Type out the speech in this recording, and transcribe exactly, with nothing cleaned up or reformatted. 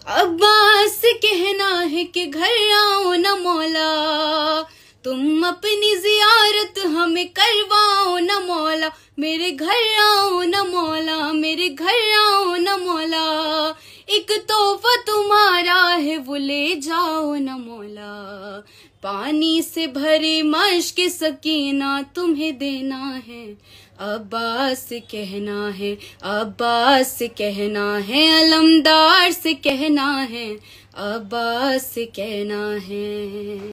अब्बास से कहना है कि घर आओ न मौला, तुम अपनी जियारत हमें करवाओ न मौला। मेरे घर आओ न मौला, मेरे घर आओ न मौला, एक तोहफा तुम्हारा है वो ले जाओ न मौला। पानी से भरे मश्क सकीना तुम्हें देना है, अब्बास से कहना है, अब्बास से कहना है, अलमदार से कहना है, अब्बास से कहना है।